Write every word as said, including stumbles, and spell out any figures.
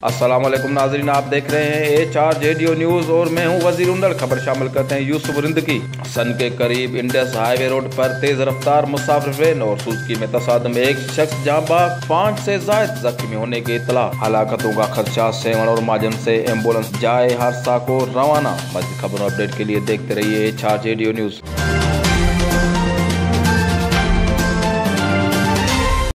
अस्सलाम वालेकुम नाजरीन, आप देख रहे हैं एच आर रेडियो न्यूज और मैं हूं वजीर उंडल। खबर शामिल करते हैं यूसुफ रिंद की। सन के करीब इंडस हाईवे रोड पर तेज रफ्तार मुसाफिर वैन और सुजुकी में तसादम, एक शख्स जहां बाग पाँच से जायद जख्मी होने की इतला। हलाकतों का खदशा, सेवन और माजन से एम्बुलेंस जाए हादसा को रवाना। मज़ीद खबरों अपडेट के लिए देखते रहिए एच आर रेडियो न्यूज।